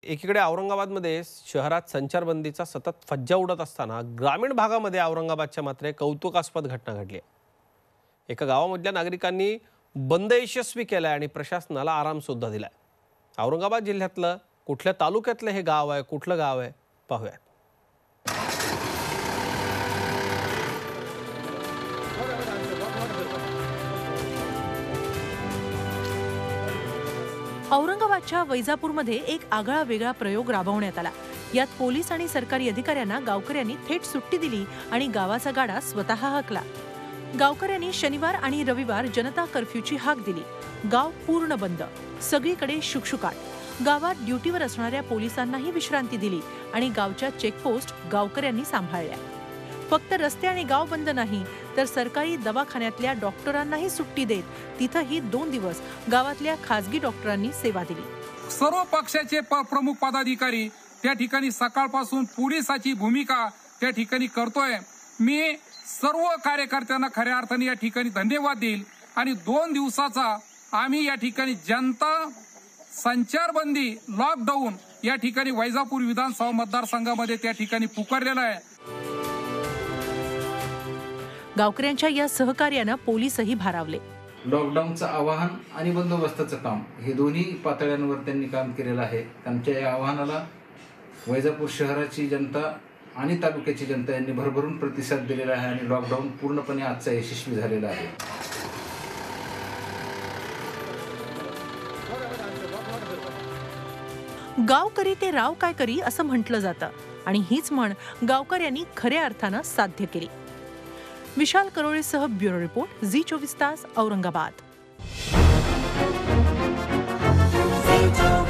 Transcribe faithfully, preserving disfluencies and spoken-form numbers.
एकीकडे औरंगाबादमध्ये शहरात संचारबंदीचा सतत फज्जा उडत असताना ग्रामीण भागामध्ये औरंगाबादच्या मात्र कौतुकास्पद घटना घडली आहे। एका गावामधल्या नागरिकांनी बंद यशस्वी केलाय आणि प्रशासनाला आराम सुद्धा दिलाय। औरंगाबाद जिल्ह्यातलं कुठल्या तालुक्यातलं हे गाव आहे, कुठलं गाव आहे पाहूया। औरंगाबादच्या वैजापूरमध्ये एक आगळा वेगळा प्रयोग राबवण्यात आला। यात पोलीस आणि सरकारी अधिकाऱ्यांना गावकऱ्यांनी थेट सुट्टी दिली आणि गावाचा गाडा स्वतः हाकला। गावकऱ्यांनी शनिवार आणि रविवार जनता कर्फ्यूची हाक दिली। गाव पूर्ण बंद, सगळीकडे शुकशुकाट। गावात ड्युटीवर असणाऱ्या पोलिसांनाही विश्रांती दिली आणि गावच्या चेकपोस्ट गावकऱ्यांनी सांभाळल्या। फक्त रस्ते आणि गाव बंद नाही तर सरकारी दवाखान्यातल्या डॉक्टरांनाही सुट्टी देत तिथंही दोन दिवस गावातल्या खासगी डॉक्टरांनी सेवा दिली। सर्व पक्षाचे प्रमुख पदाधिकारी त्या ठिकाणी सकाळपासून पोलिसाची भूमिका त्या ठिकाणी करतोय। मी सर्व कार्यकर्त्यांना खऱ्या अर्थाने या ठिकाणी धन्यवाद देईल आणि दोन दिवसाचा आम्ही या ठिकाणी जनता संचारबंदी लॉकडाऊन या ठिकाणी वैजापूर विधानसभा मतदारसंघामध्ये त्या ठिकाणी पुकारलेला आहे। गावकऱ्यांच्या या सहकार्याने पोलीसही भारावले। लॉकडाऊनचं आवाहन आणि बंदोबस्ताचं काम हे दोन्ही पातळ्यांवर त्यांनी काम केलेलं आहे। त्यांच्या या आवाहनाला वैजापूर शहराची जनता आणि तालुक्याची जनता यांनी भरभरून प्रतिसाद दिलेला आहे आणि लॉकडाऊन पूर्णपणे आजचा यशस्वी झालेला आहे। गाव करी ते राव काय करी असं म्हटलं जातं आणि हीच म्हण गावकऱ्यांनी खऱ्या अर्थानं साध्य केली। विशाल करोळेसह ब्युरो रिपोर्ट, झी चोवीस तास, औरंगाबाद।